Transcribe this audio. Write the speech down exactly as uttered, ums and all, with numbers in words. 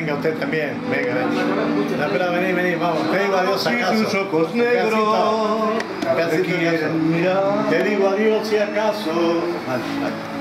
venga usted también, venga, venga. No, espera, vení, vení, vamos. Te digo adiós acaso. tus ojos negros Casito, te quieren mirar. Te digo adiós si acaso. Vale, vale.